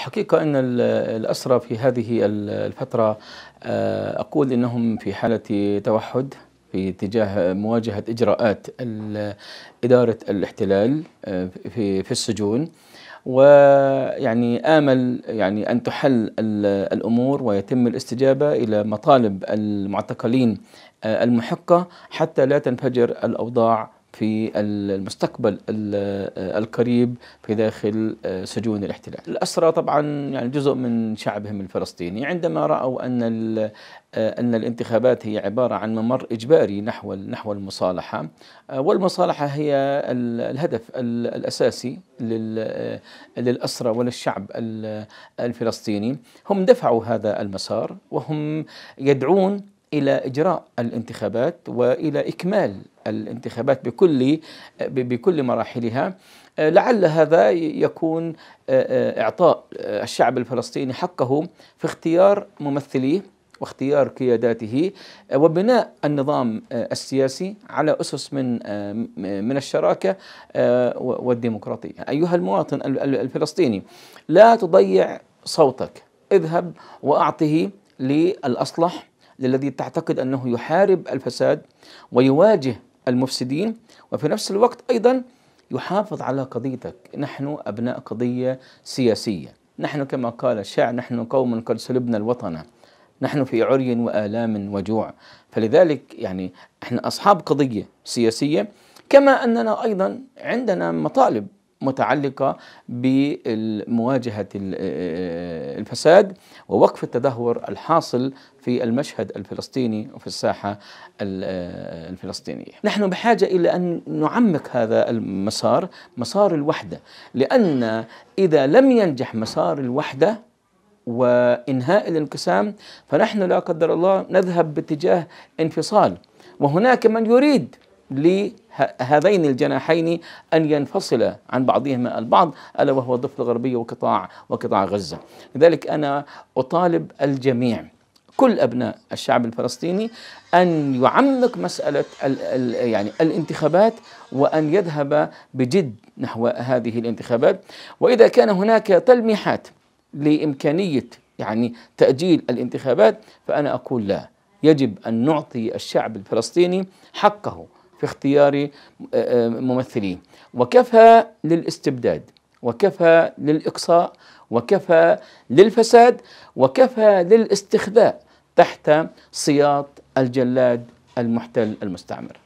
الحقيقة أن الأسرى في هذه الفترة أقول إنهم في حالة توحد في اتجاه مواجهة إجراءات إدارة الاحتلال في السجون، ويعني آمل أن تحل الأمور ويتم الاستجابة إلى مطالب المعتقلين المحقة حتى لا تنفجر الأوضاع في المستقبل القريب في داخل سجون الاحتلال. الأسرى طبعا جزء من شعبهم الفلسطيني، عندما رأوا أن الانتخابات هي عبارة عن ممر إجباري نحو المصالحة، والمصالحة هي الهدف الأساسي للأسرى وللشعب الفلسطيني، هم دفعوا هذا المسار وهم يدعون إلى إجراء الانتخابات وإلى إكمال الانتخابات بكل مراحلها. لعل هذا يكون إعطاء الشعب الفلسطيني حقه في اختيار ممثليه واختيار قياداته وبناء النظام السياسي على أسس من الشراكة والديمقراطية. أيها المواطن الفلسطيني، لا تضيع صوتك، اذهب وأعطه للأصلح الذي تعتقد أنه يحارب الفساد ويواجه المفسدين، وفي نفس الوقت أيضا يحافظ على قضيتك. نحن أبناء قضية سياسية، نحن كما قال الشاعر: نحن قوم قد سلبنا الوطن، نحن في عري وآلام وجوع. فلذلك احنا أصحاب قضية سياسية، كما أننا أيضا عندنا مطالب متعلقة بمواجهة الفساد ووقف التدهور الحاصل في المشهد الفلسطيني وفي الساحة الفلسطينية. نحن بحاجة إلى أن نعمق هذا المسار، مسار الوحدة، لأن إذا لم ينجح مسار الوحدة وإنهاء الانقسام فنحن لا قدر الله نذهب باتجاه انفصال، وهناك من يريد لهذين الجناحين أن ينفصل عن بعضهما البعض، ألا وهو الضفة الغربية وقطاع غزة. لذلك أنا أطالب الجميع، كل أبناء الشعب الفلسطيني، أن يعمق مسألة الانتخابات وأن يذهب بجد نحو هذه الانتخابات. وإذا كان هناك تلميحات لإمكانية تأجيل الانتخابات فأنا أقول لا، يجب أن نعطي الشعب الفلسطيني حقه في اختيار ممثلين. وكفى للاستبداد، وكفى للإقصاء، وكفى للفساد، وكفى للاستخباء تحت سياط الجلاد المحتل المستعمر.